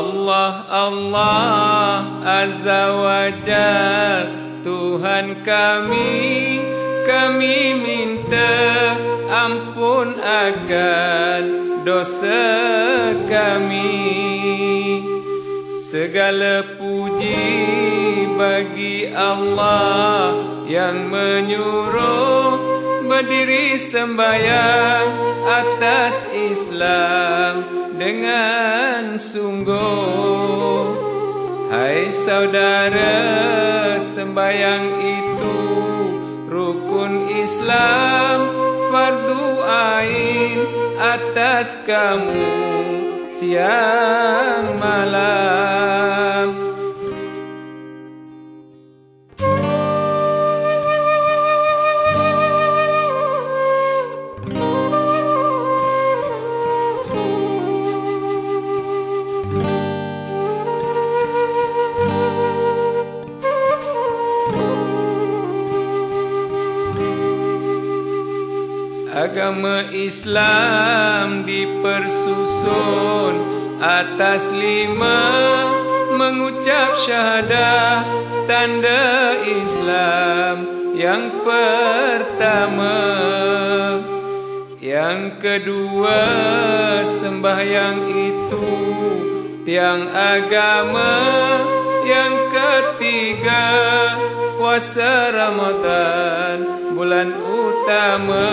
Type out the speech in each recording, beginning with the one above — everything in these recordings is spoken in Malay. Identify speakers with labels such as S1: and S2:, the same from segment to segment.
S1: Allah, Allah Azza wa Jal, Tuhan kami minta ampun akan dosa kami. Segala puji bagi Allah yang menyuruh berdiri sembahyang atas Islam dengan sungguh. Hai saudara, sembahyang itu rukun Islam, fardu ain atas kamu siang malam. Agama Islam dipersusun atas 5 mengucap syahadah, tanda Islam yang pertama. Yang kedua, sembahyang itu tiang agama. Yang ketiga, puasa Ramadan bulan utama.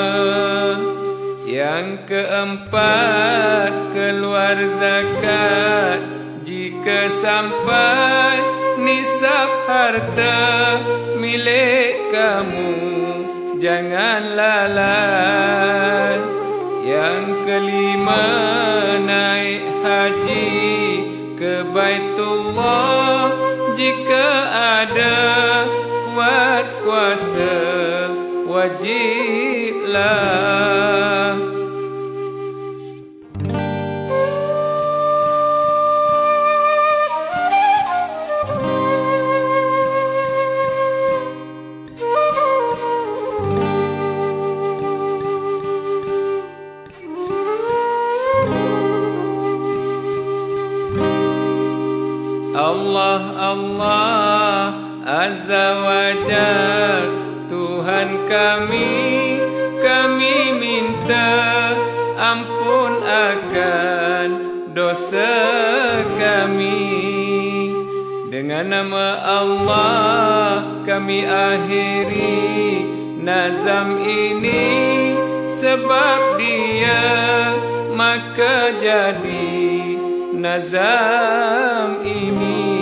S1: Yang keempat, keluar zakat jika sampai nisab harta milik kamu, jangan lalai. Yang kelima, naik haji ke Baitullah jika ada kuat kuasa, wajiblah. Allah, Allah Azza wa Jal, Tuhan kami minta ampun akan dosa kami. Dengan nama Allah kami akhiri nazam ini, sebab Dia maka jadi nazam ini.